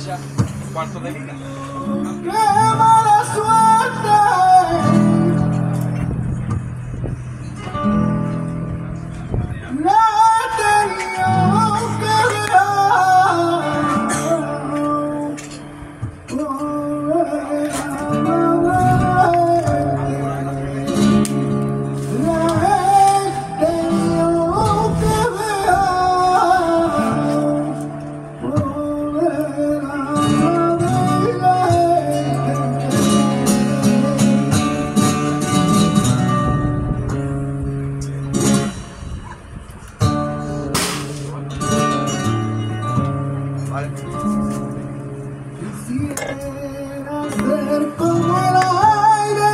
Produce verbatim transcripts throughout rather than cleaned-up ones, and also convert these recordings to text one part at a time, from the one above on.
fecha, cuarto de liga. ¡Qué mala suerte! La tenía que ver. Quisiera ser como el aire,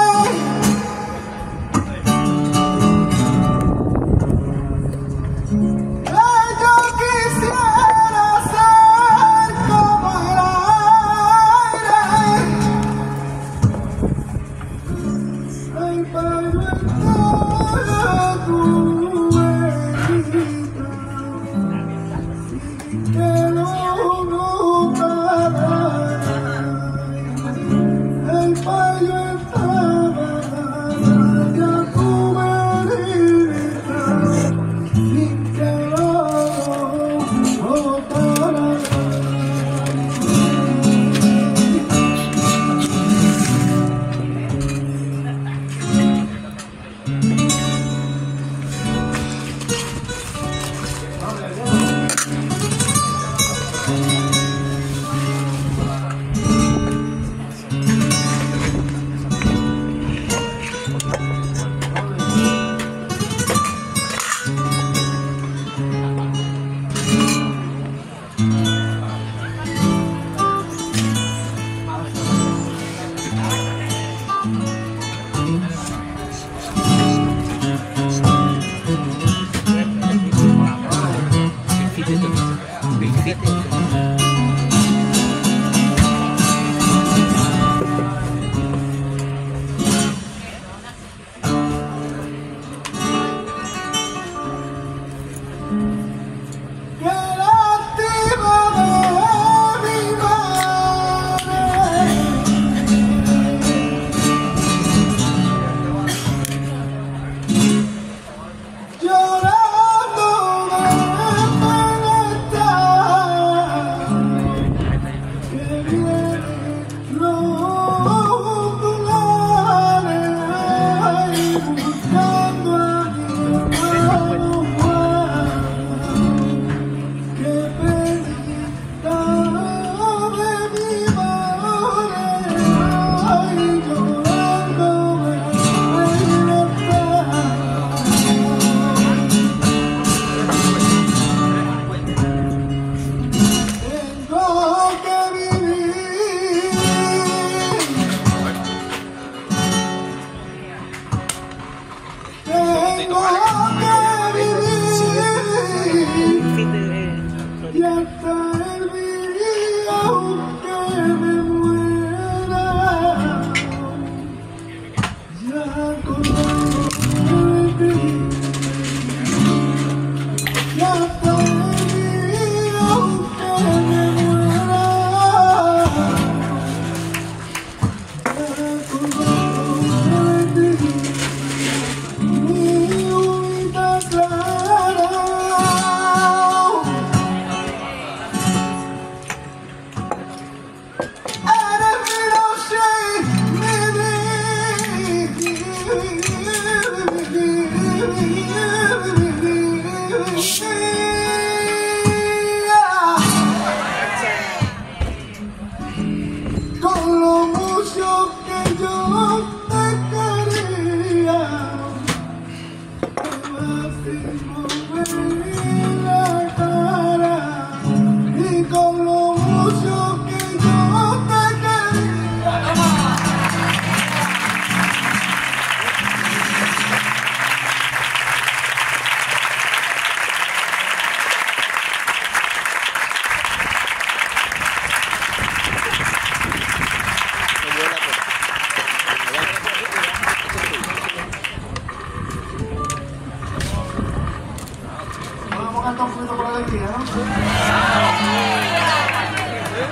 yo quisiera ser como el aire, ay, para entrar tu herida, que no y hasta el día aunque me muera, ya acordarme de ti. Y hasta el día aunque me muera, ya acordarme de ti. Mi unita clara, con lo mucho que yo te quería, así mover la cara, y con lo mucho que yo te quería. Vamos a cantar un poquito por alegría, ¿no?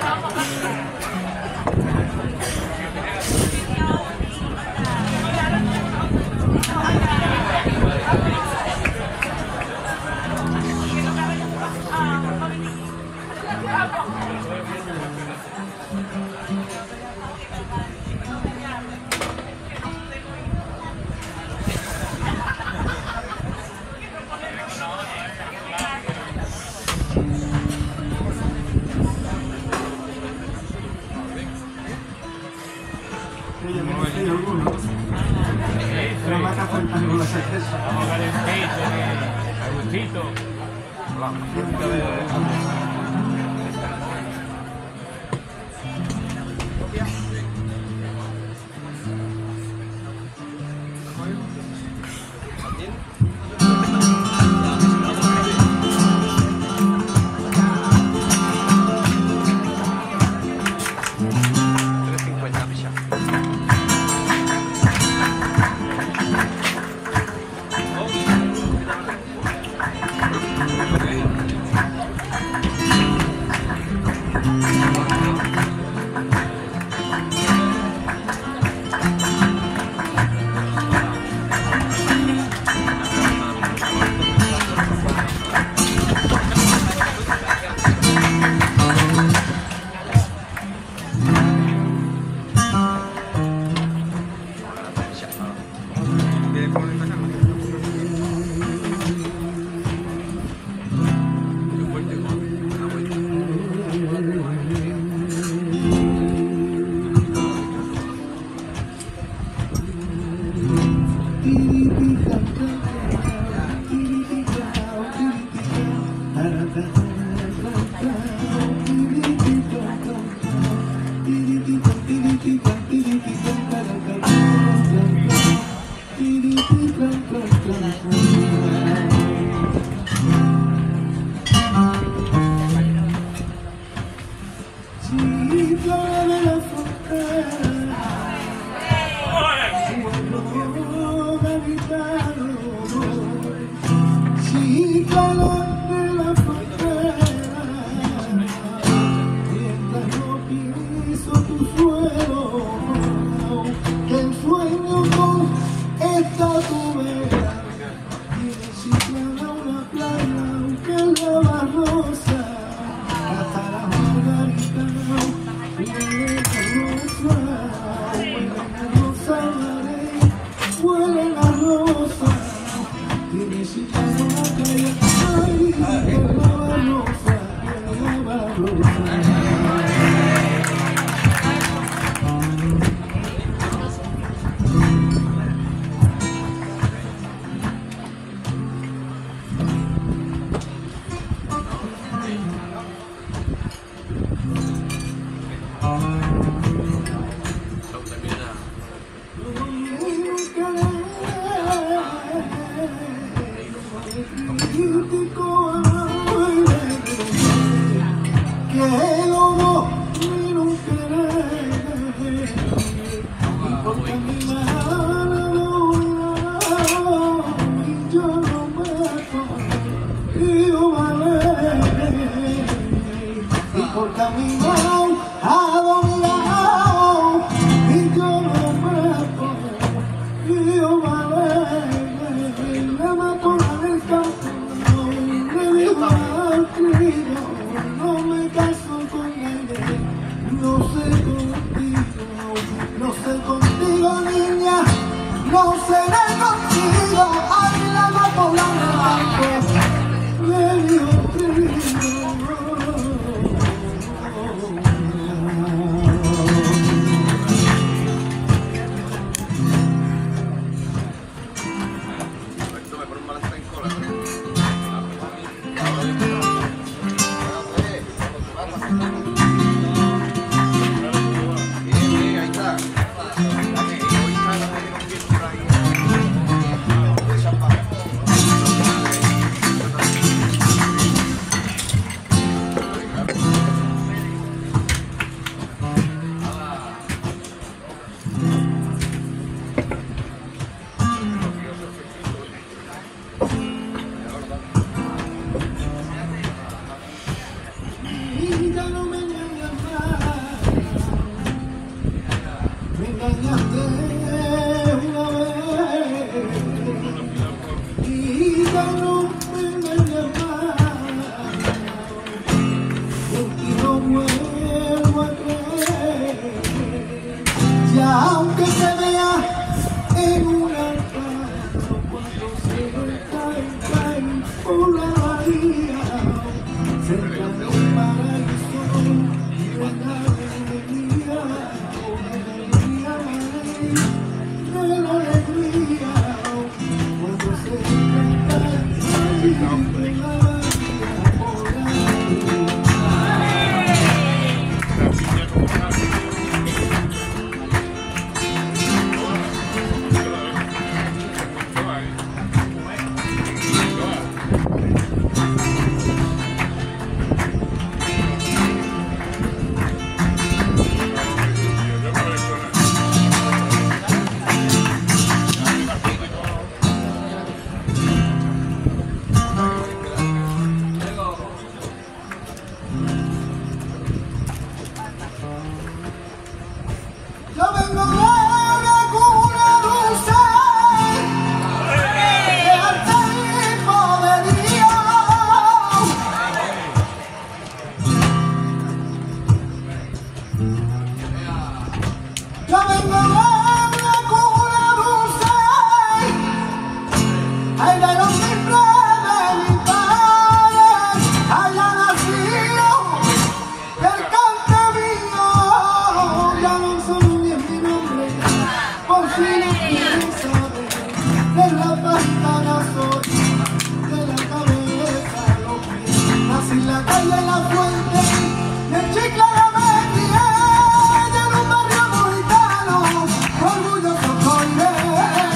la calle La Fuente, de Chiclana me crié, y en un barrio muy caro, orgulloso soy de él.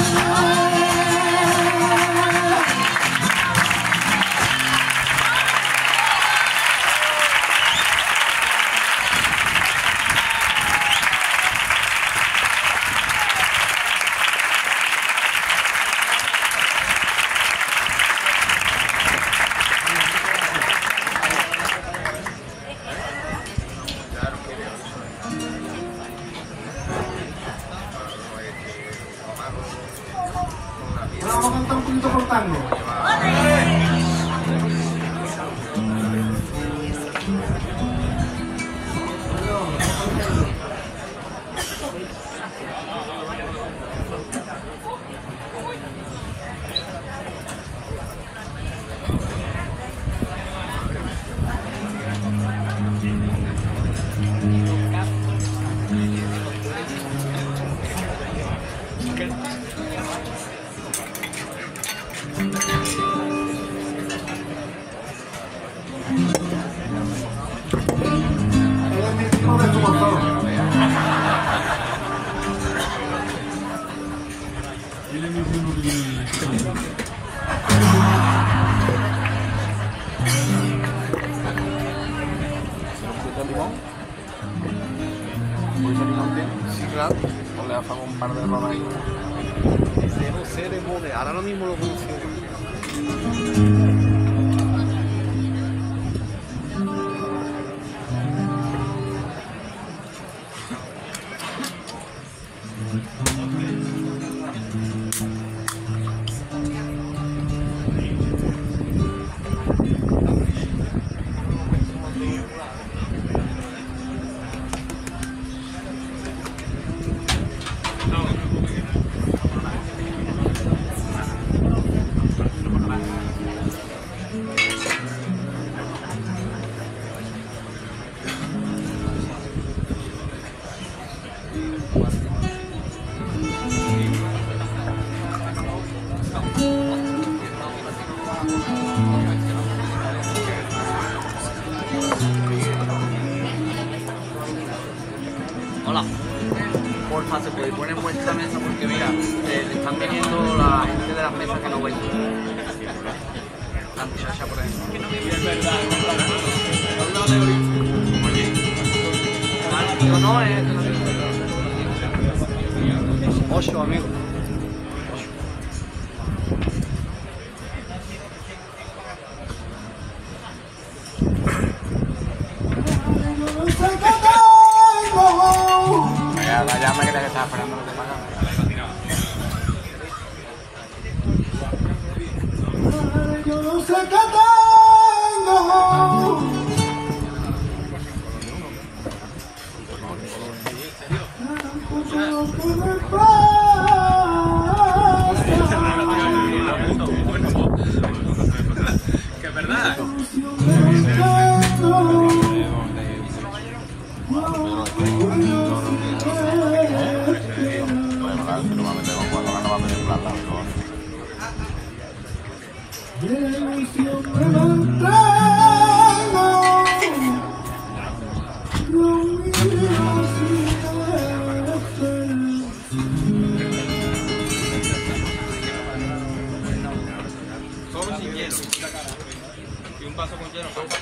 Vamos a cantar un poquito por tango. Sí, claro, o le hacemos un par de rodas ahí. Ese no sé de mode, ahora lo mismo lo consigo. Hola, porfa, se puede poner vuestra mesa porque mira, eh, le están viniendo la gente de las mesas que no ven. La muchacha por ejemplo. Digo, no, es... Ocho, amigo. La llama que te estaba esperando, no te pagan. Yo no sé qué tengo. Lo que me pasa. Que es verdad. Solo sin hielo. Y un vaso con hielo aparte.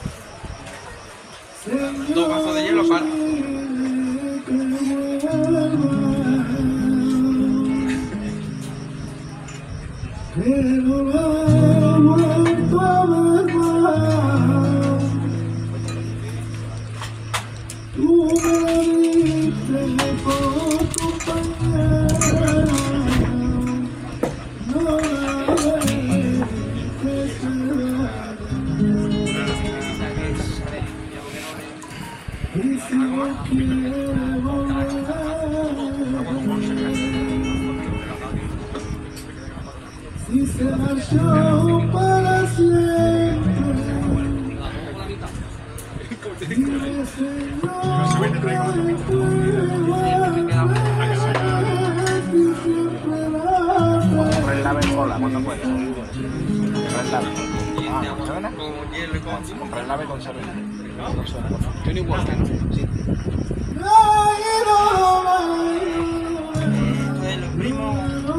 Dos vasos de hielo aparte. Pero la he vuelto a ver más. Tú me diste por compañera, no la dejes quedar. Y si no quieres volver, y se marchó para siempre. Dile, Señor, que te va a ver y siempre la Tres laves sola, ¿cuánto puedes? Tres laves. Con hielo y con... compré el nave con cero. No suena, por favor. Johnny Walker, sí. El primo.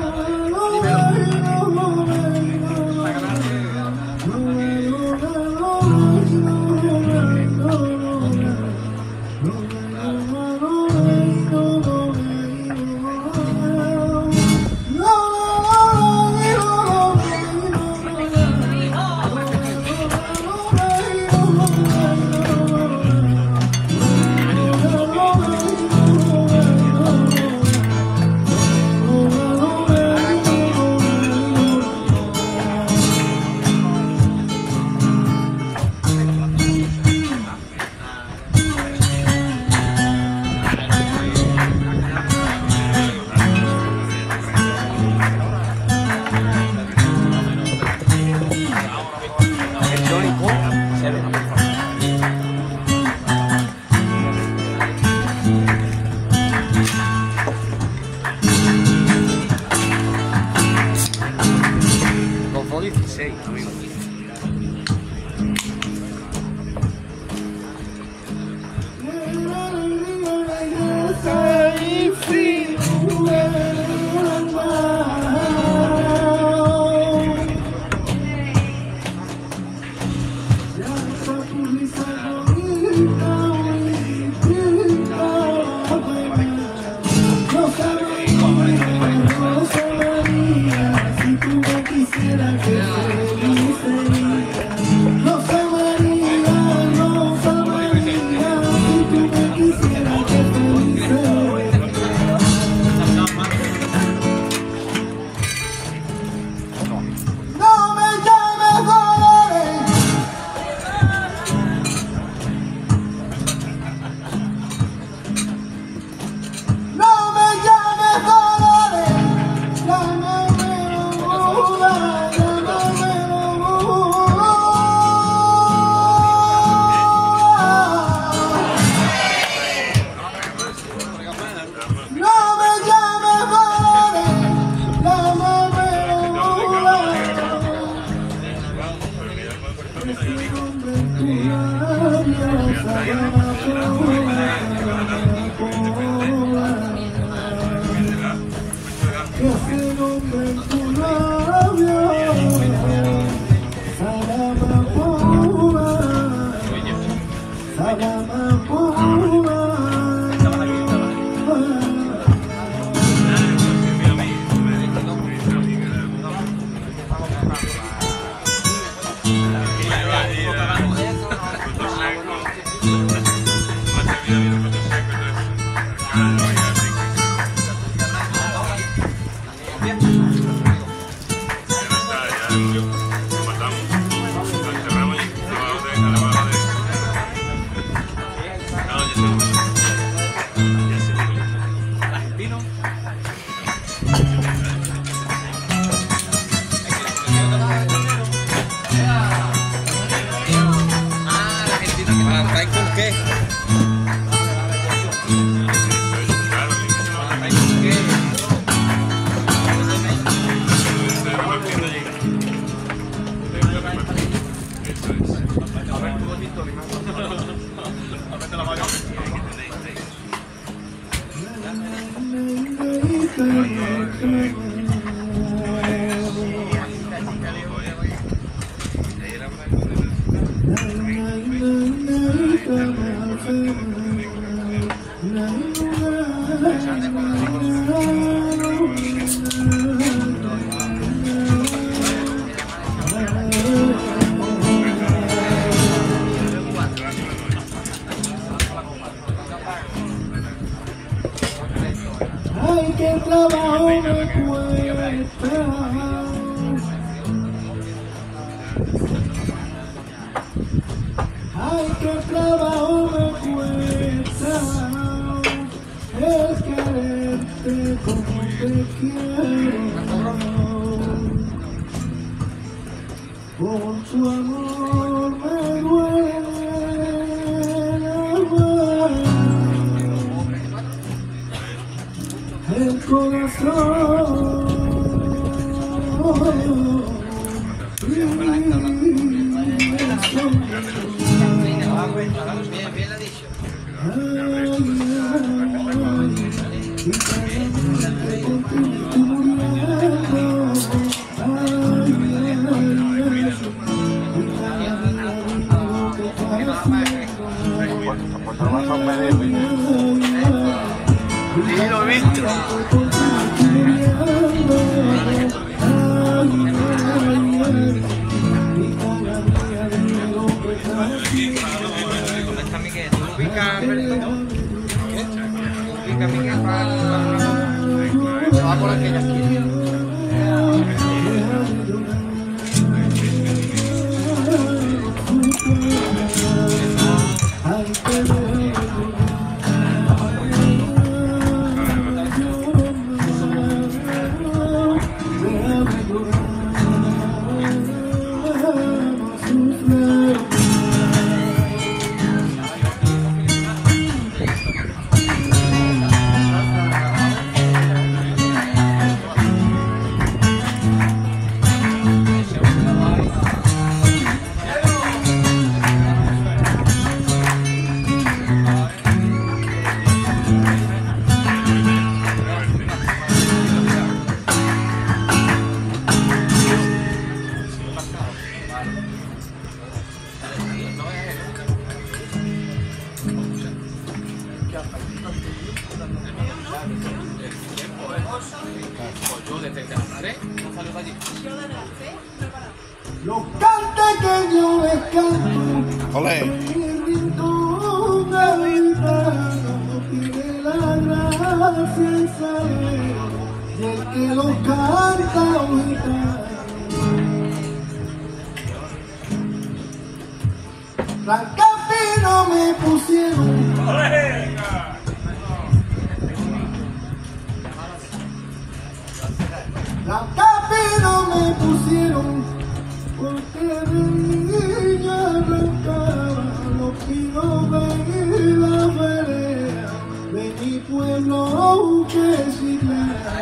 dieciséis, amigo. Ay, qué trabajo me cuesta. Ay, qué trabajo me cuesta el quererte como te quiero. Con su amor me duele el corazón. Y Bien, bien lo dicho. Sí, lo he visto. ¿Dónde está Miguel? ¿Tú ubicas Alberto? ¿Qué? ¿Tú ubicas Miguel para...? Se va por aquella esquina. Los cantes que yo les canto, Olé. mi rincón habitado, tiene la gracia y saber, y el que los canta ahorita. Rancapino me pusieron. Rancapino me pusieron, porque de niña arrancaba los pinos de la vereda de mi pueblo que Chiclana.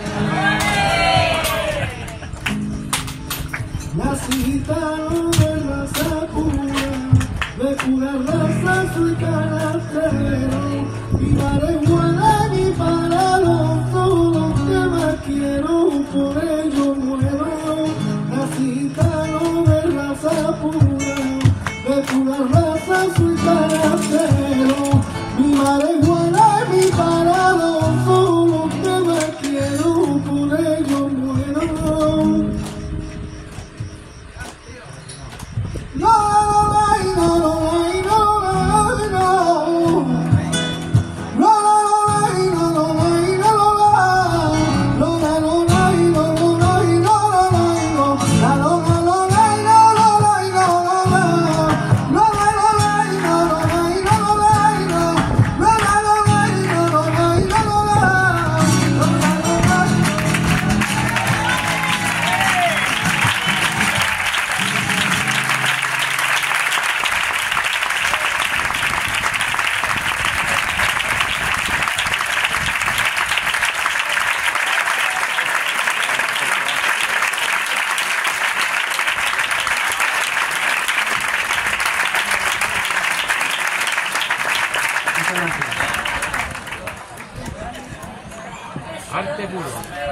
Nací gitano de raza pura, de pura raza soy canastero, mi marihuana ni para los solos que más quiero, por ello muero. Nací gitano de raza pura, de pura raza soy canastero, mi marihuana ni para los solos que más quiero, por ello muero. No, no, no, no, no, no, no. Arte puro.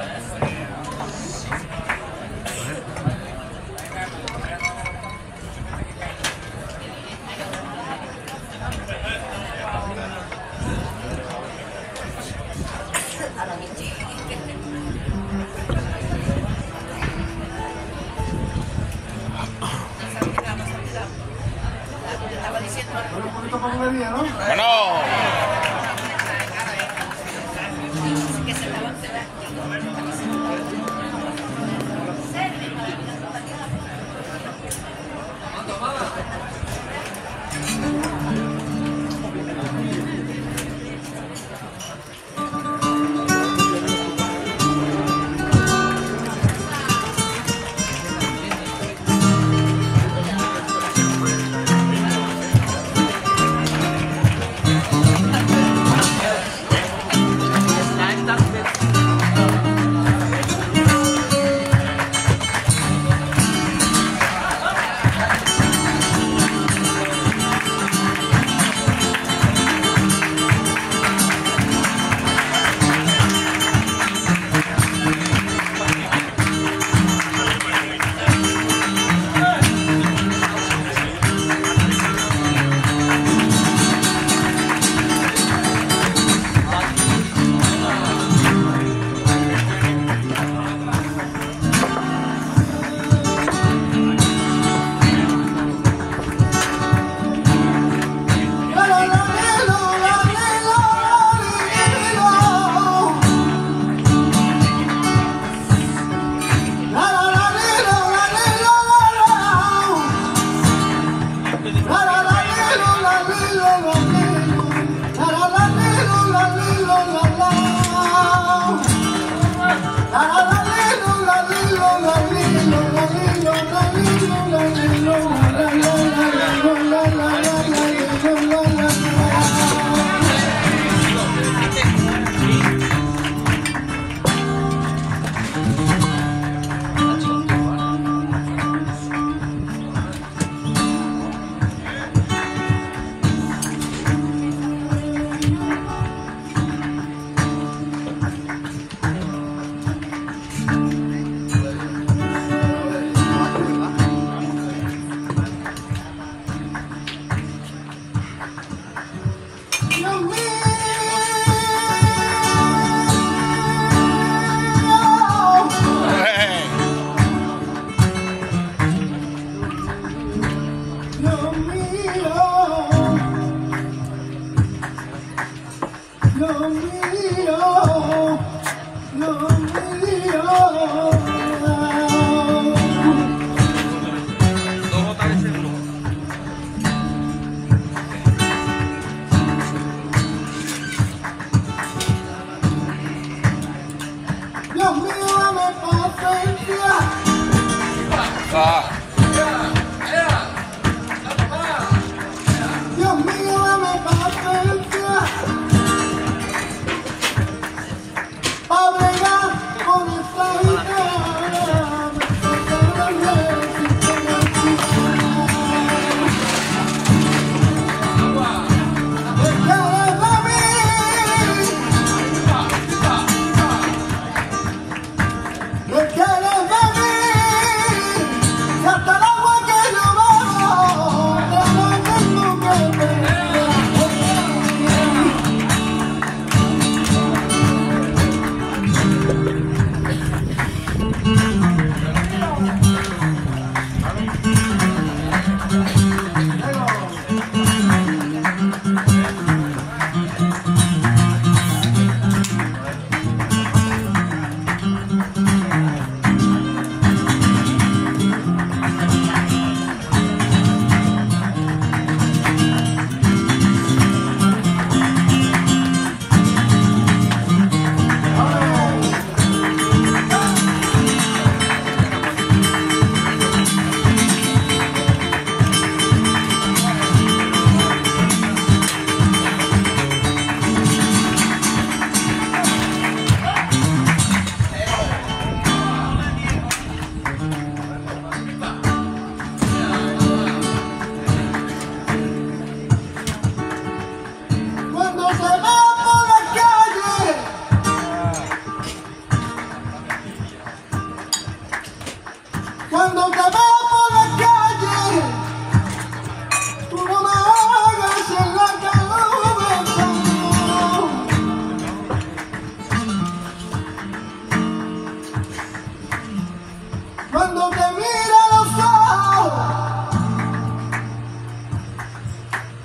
Un poquito para galería, ¿no? Bueno.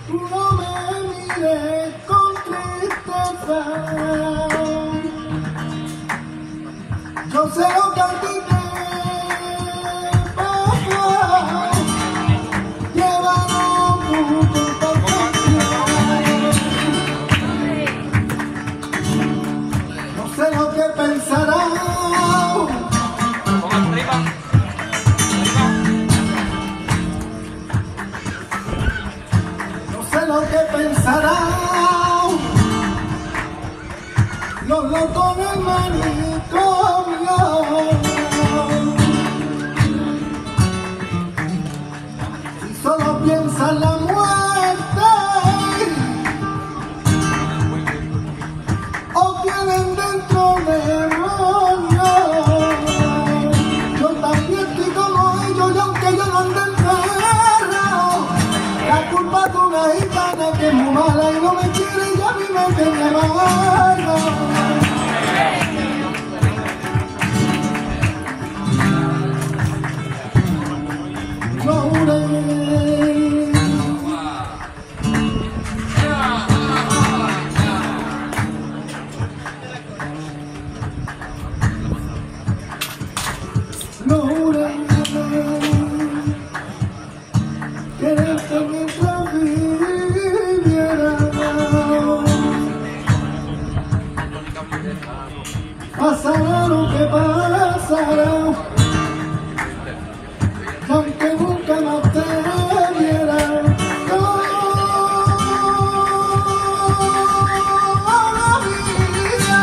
tú no me mires con tristeza. Yo sé lo que a ti te pasa, llévalo tú con no sé lo que pensarás. Lo que pensarán los locos del manicomio. Si solo piensan la muerte o tienen dentro demonios, yo también estoy como ellos y aunque yo no ande enterrado, la culpa es de una gitana que es muy mala y no me quiere y a mí me tiene amarga. Lo juré. Lo juré. Quererte mientras viviera. Pasará lo que pasará, y aunque nunca más te viera, toda la vida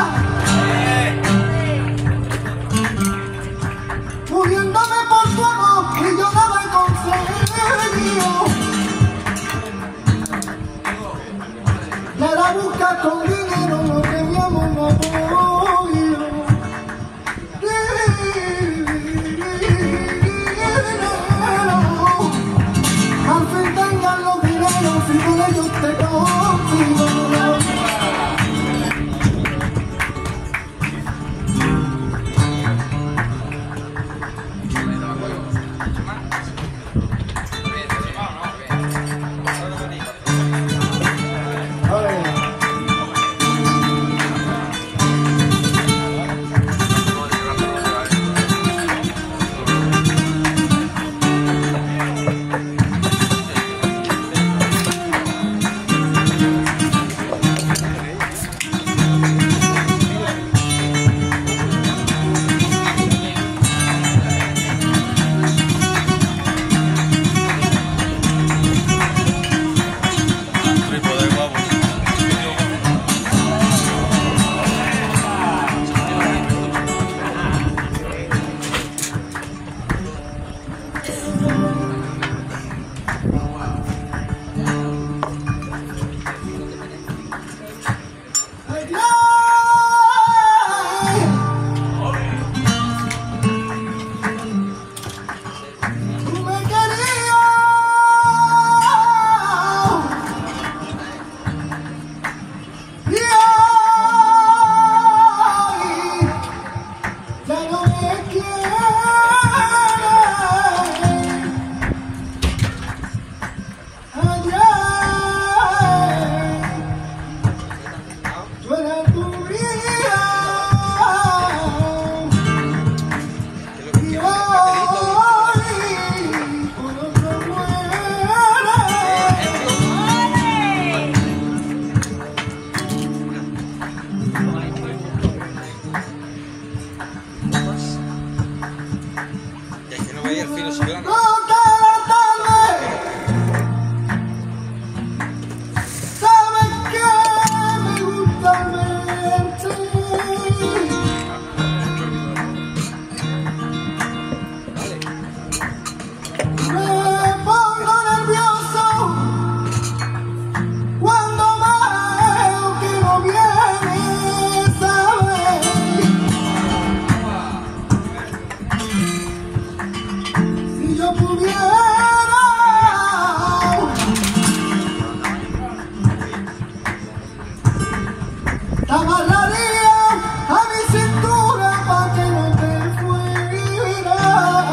muriéndome por tu amor y yo nada he conseguido. Y ahora buscas con dinero lo que mi amor no ha podido. Al fin tengan los dineros y con ellos te consigo.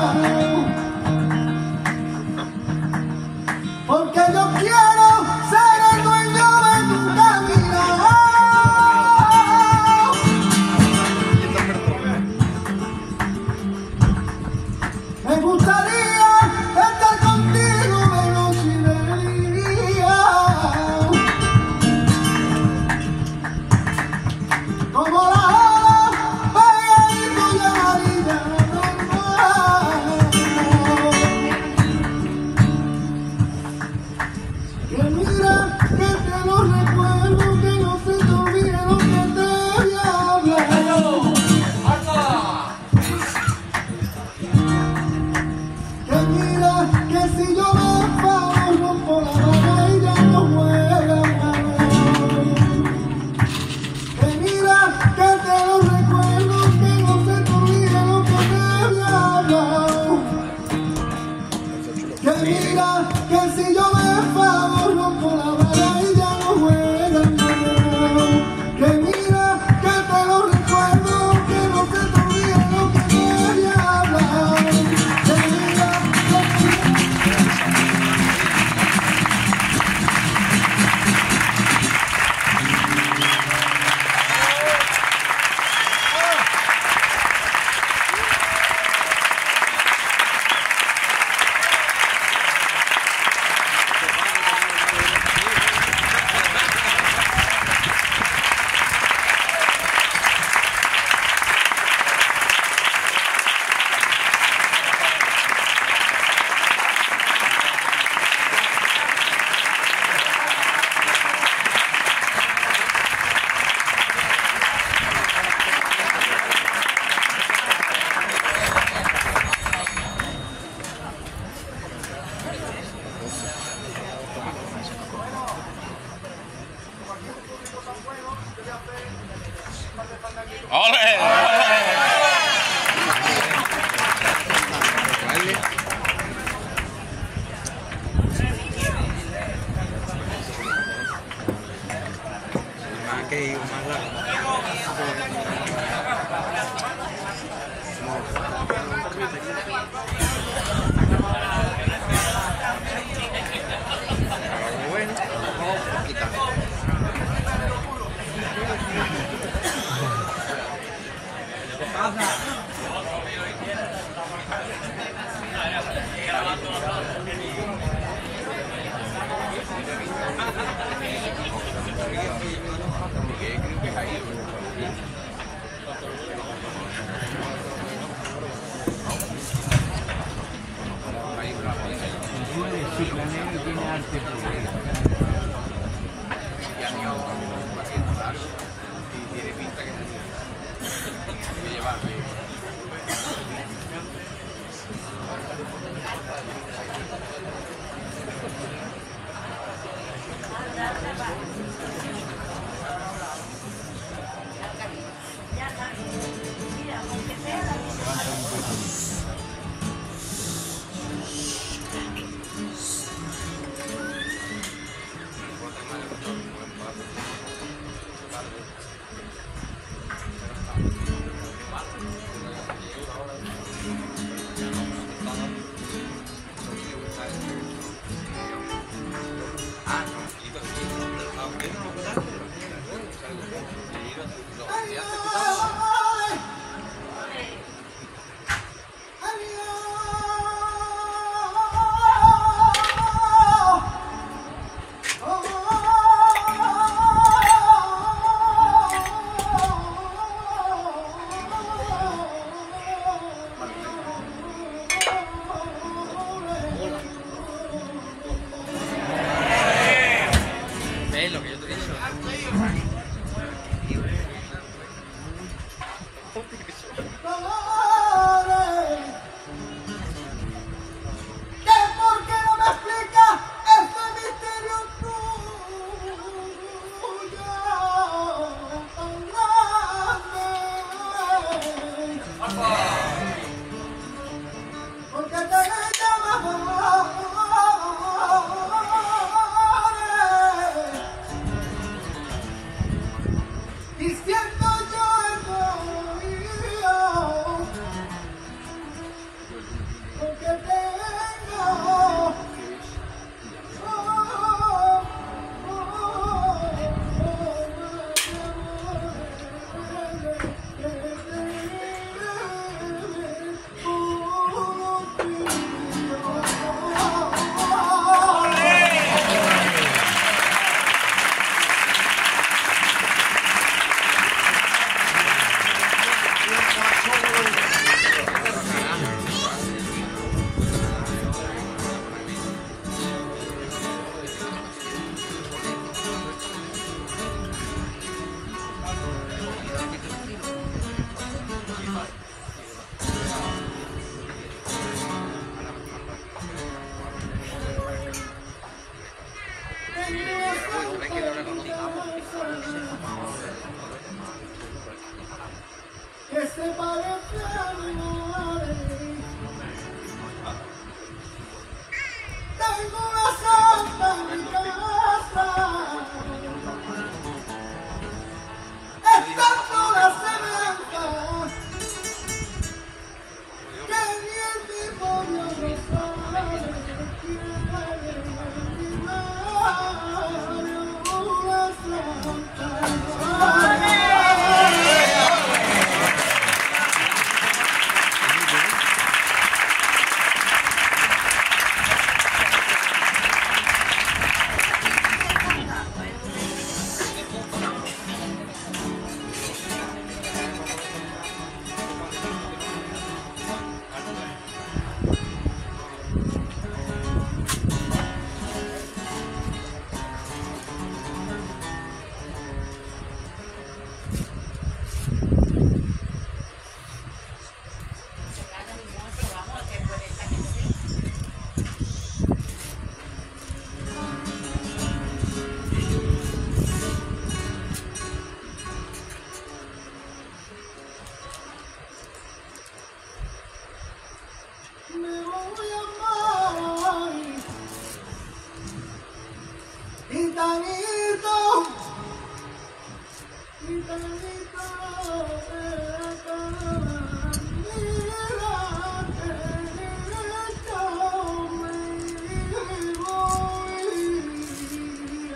Porque yo quiero ser ¡Ole! Vale. Más que ir más largo. Bueno, vamos a quitar. ¿Ves lo que yo te he dicho? ¿Qué por qué no me explicas este misterio tuyo tan grande? Porque te llamas y siento yo el oído, porque tengo oh, oh, oh, que se parece a mi madre. Tengo una santa en mi casa. Es tanto la semejanza que ni el mismo Dios lo sabe. Quiere mi madre una santa. gitanito, gitanito de la calandera, que yo me voy a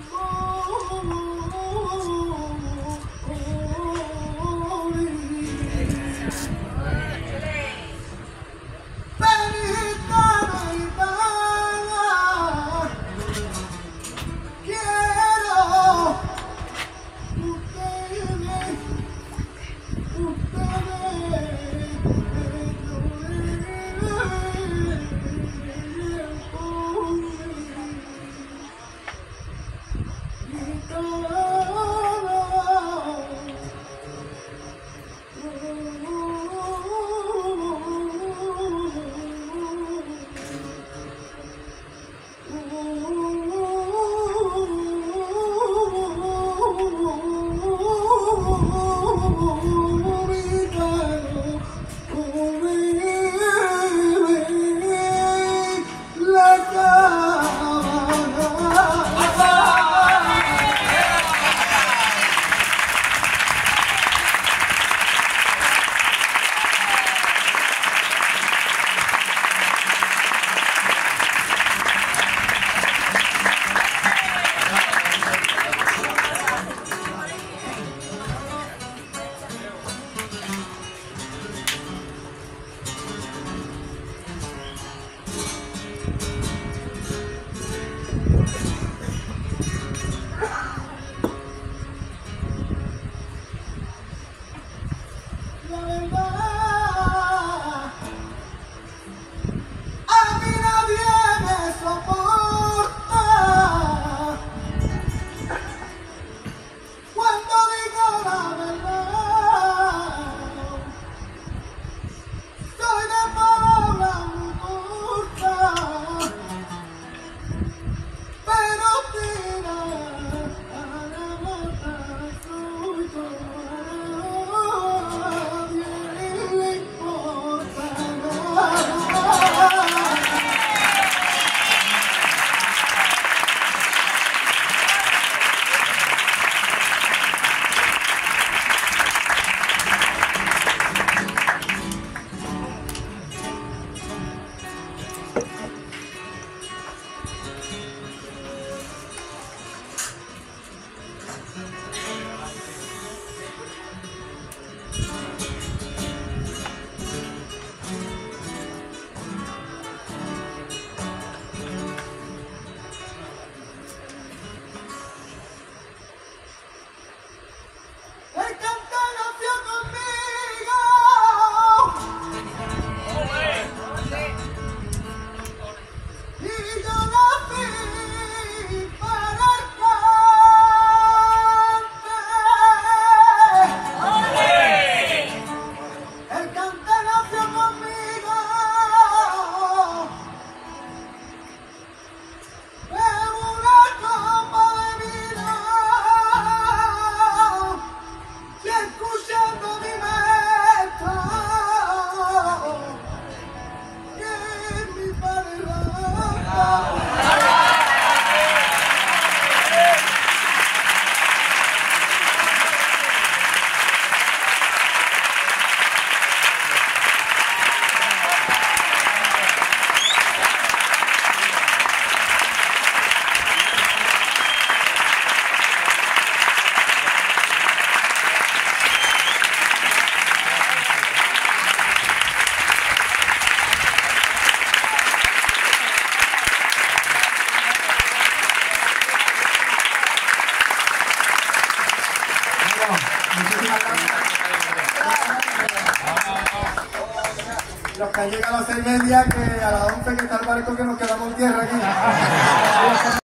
Los que llegan a las seis y media, que a las once que está el barco que nos quedamos en tierra aquí.